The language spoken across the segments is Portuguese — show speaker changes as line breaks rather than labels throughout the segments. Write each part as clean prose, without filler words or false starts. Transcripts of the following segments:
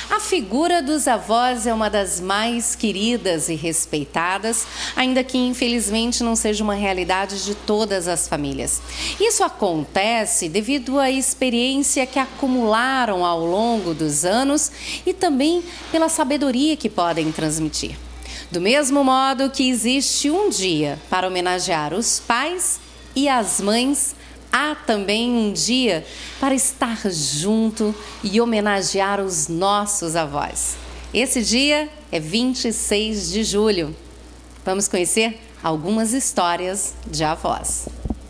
A figura dos avós é uma das mais queridas e respeitadas, ainda que infelizmente não seja uma realidade de todas as famílias. Isso acontece devido à experiência que acumularam ao longo dos anos e também pela sabedoria que podem transmitir. Do mesmo modo que existe um dia para homenagear os pais e as mães, há também um dia para estar junto e homenagear os nossos avós. Esse dia é 26 de julho. Vamos conhecer algumas histórias de avós.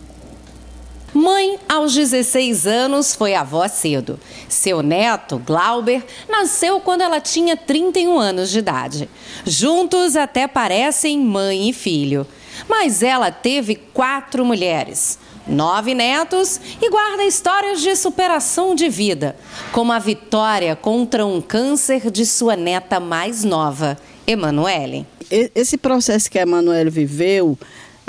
Mãe, aos 16 anos, foi avó cedo. Seu neto, Glauber, nasceu quando ela tinha 31 anos de idade. Juntos até parecem mãe e filho. Mas ela teve 4 mulheres, 9 netos e guarda histórias de superação de vida, como a vitória contra um câncer de sua neta mais nova, Emanuele.
Esse processo que a Emanuele viveu,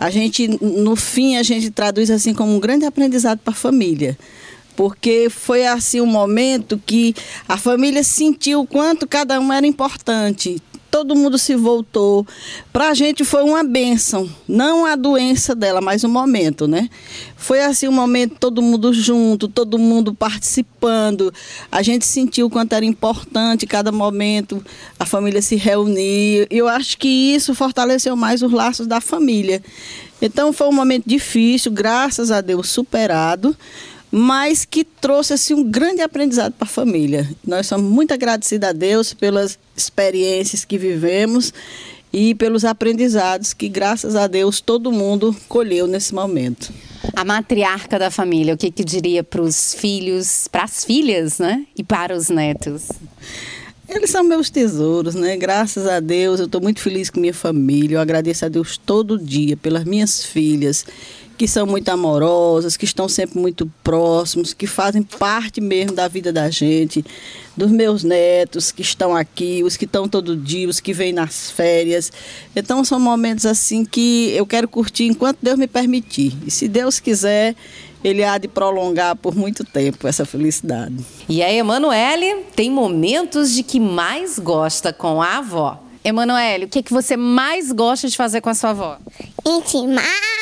no fim, a gente traduz assim como um grande aprendizado para a família. Porque foi assim um momento que a família sentiu o quanto cada um era importante. Todo mundo se voltou. Para a gente foi uma bênção, não a doença dela, mas o momento, né? Foi assim um momento, todo mundo junto, todo mundo participando. A gente sentiu o quanto era importante cada momento, a família se reunir. Eu acho que isso fortaleceu mais os laços da família. Então foi um momento difícil, graças a Deus superado, mas que trouxe assim, um grande aprendizado para a família. Nós somos muito agradecidos a Deus pelas experiências que vivemos e pelos aprendizados que, graças a Deus, todo mundo colheu nesse momento.
A matriarca da família, o que diria para os filhos, para as filhas, né? E para os netos?
Eles são meus tesouros, né? Graças a Deus, eu estou muito feliz com minha família. Eu agradeço a Deus todo dia pelas minhas filhas, que são muito amorosas, que estão sempre muito próximos, que fazem parte mesmo da vida da gente, dos meus netos que estão aqui, os que estão todo dia, os que vêm nas férias. Então são momentos assim que eu quero curtir enquanto Deus me permitir. E se Deus quiser, Ele há de prolongar por muito tempo essa felicidade.
E a Emanuele tem momentos de que mais gosta com a avó. Emanuele, o que você mais gosta de fazer com a sua avó?
Ensinar.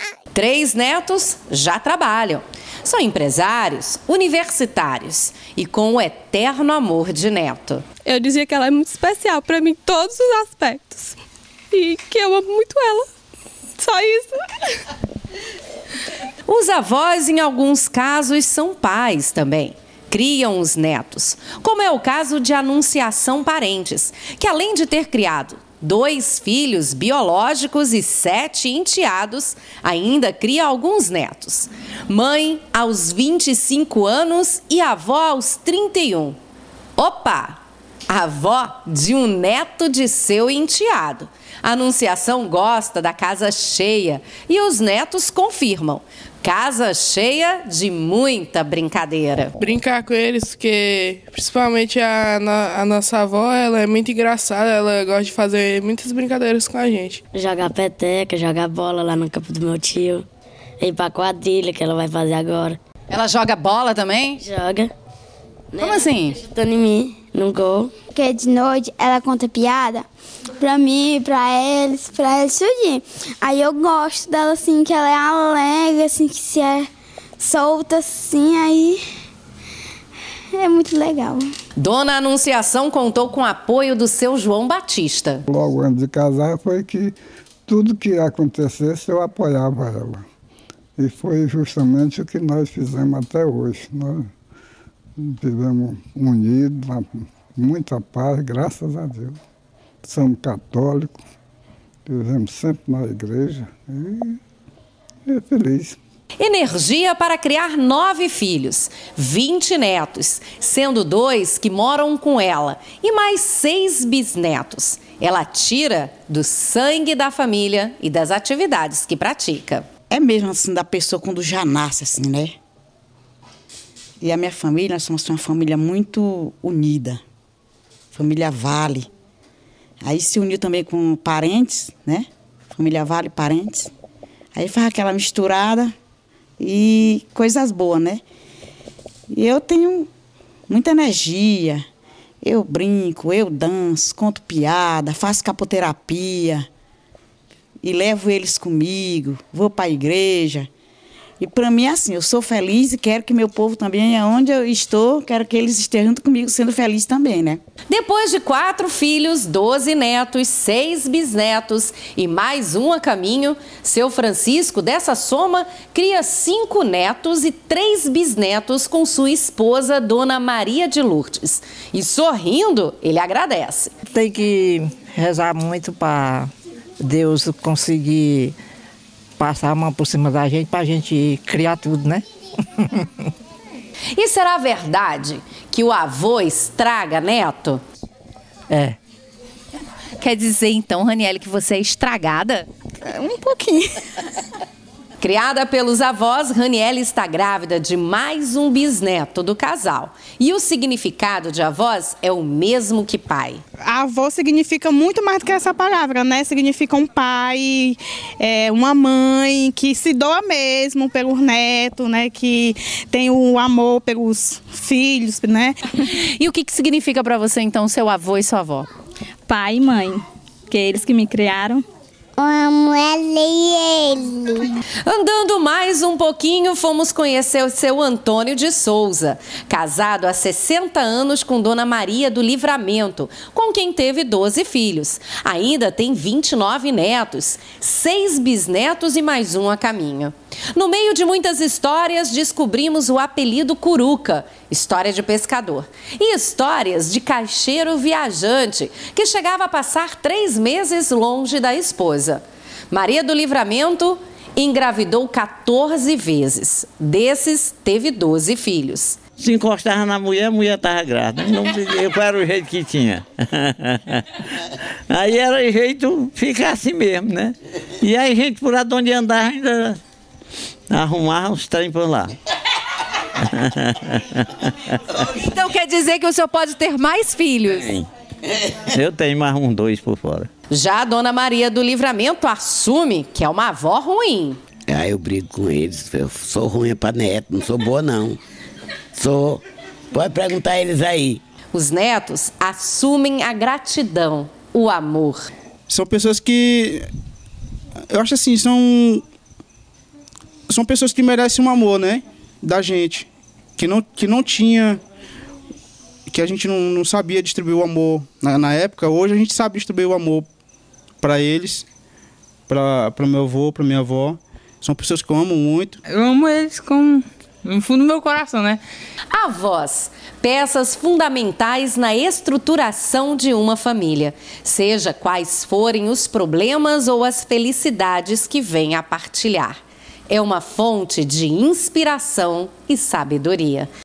3 netos já trabalham. São empresários, universitários e com o eterno amor de neto.
Eu dizia que ela é muito especial para mim em todos os aspectos. E que eu amo muito ela. Só isso.
Os avós, em alguns casos, são pais também. Criam os netos, como é o caso de Anunciação Parentes, que além de ter criado 2 filhos biológicos e 7 enteados, ainda cria alguns netos. Mãe aos 25 anos e avó aos 31. Opa! Avó de um neto de seu enteado. A Anunciação gosta da casa cheia e os netos confirmam. Casa cheia de muita brincadeira.
Brincar com eles, porque principalmente a nossa avó, ela é muito engraçada, ela gosta de fazer muitas brincadeiras com a gente.
Jogar peteca, jogar bola lá no campo do meu tio, ir pra quadrilha que ela vai fazer agora.
Ela joga bola também?
Joga.
Como assim?
Chutando em mim, no gol.
Porque de noite ela conta piada pra mim, pra eles tudinho. Aí eu gosto dela assim, que ela é alegre, assim, que se é solta assim, aí é muito legal.
Dona Anunciação contou com o apoio do seu João Batista.
Logo antes de casar foi que tudo que acontecesse eu apoiava ela. E foi justamente o que nós fizemos até hoje. Nós vivemos unidos, muita paz, graças a Deus. Somos católicos, vivemos sempre na igreja e é feliz.
Energia para criar 9 filhos, 20 netos, sendo 2 que moram com ela e mais 6 bisnetos. Ela tira do sangue da família e das atividades que pratica.
É mesmo assim da pessoa quando já nasce assim, né? E a minha família, nós somos uma família muito unida. Família Vale. Aí se uniu também com parentes, né? Família Vale, parentes. Aí faz aquela misturada e coisas boas, né? E eu tenho muita energia. Eu brinco, eu danço, conto piada, faço capoterapia e levo eles comigo, vou para a igreja. E para mim é assim, eu sou feliz e quero que meu povo também, onde eu estou, quero que eles estejam junto comigo sendo felizes também, né?
Depois de 4 filhos, 12 netos, 6 bisnetos e mais um a caminho, seu Francisco, dessa soma, cria 5 netos e 3 bisnetos com sua esposa, Dona Maria de Lourdes. E sorrindo, ele agradece.
Tem que rezar muito para Deus conseguir passar a mão por cima da gente para a gente criar tudo, né?
E será verdade que o avô estraga neto?
É.
Quer dizer, então, Raniele, que você é estragada?
Um pouquinho.
Criada pelos avós, Raniele está grávida de mais um bisneto do casal. E o significado de avós é o mesmo que pai.
Avô significa muito mais do que essa palavra, né? Significa um pai, uma mãe que se doa mesmo pelo neto, né? Que tem o amor pelos filhos, né?
E o que significa para você, então, seu avô e sua avó?
Pai e mãe, que é eles que me criaram.
Eu amo ela e ele.
Andando mais um pouquinho, fomos conhecer o seu Antônio de Souza, casado há 60 anos com Dona Maria do Livramento, com quem teve 12 filhos. Ainda tem 29 netos, 6 bisnetos e mais um a caminho. No meio de muitas histórias, descobrimos o apelido Curuca, história de pescador, e histórias de caixeiro viajante, que chegava a passar 3 meses longe da esposa. Maria do Livramento engravidou 14 vezes. Desses, teve 12 filhos.
Se encostava na mulher, a mulher estava grávida. Eu era o jeito que tinha. Aí era o jeito ficar assim mesmo, né? E aí a gente por lá de onde andava ainda arrumava os trem por lá.
Então quer dizer que o senhor pode ter mais filhos?
Sim. Eu tenho mais uns 2 por fora.
Já a Dona Maria do Livramento assume que é uma avó ruim.
Eu brigo com eles, eu sou ruim para neto, não sou boa não. Sou. Pode perguntar a eles aí.
Os netos assumem a gratidão, o amor.
São pessoas que, eu acho assim, são pessoas que merecem um amor, né? Da gente. Que não tinha, que a gente não sabia distribuir o amor na época. Hoje a gente sabe distribuir o amor para eles, para meu avô, para minha avó. São pessoas que eu amo muito.
Eu amo eles no fundo do meu coração, né?
Avós, peças fundamentais na estruturação de uma família, seja quais forem os problemas ou as felicidades que vêm a partilhar. É uma fonte de inspiração e sabedoria.